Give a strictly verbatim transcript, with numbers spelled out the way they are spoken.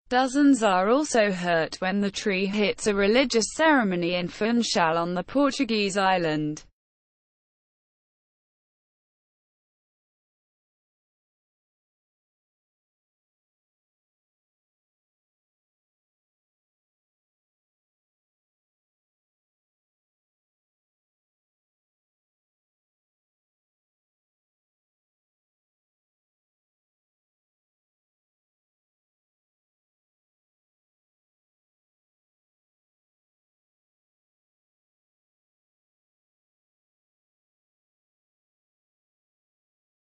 Dozens are also hurt when the tree hits a religious ceremony in Funchal on the Portuguese island.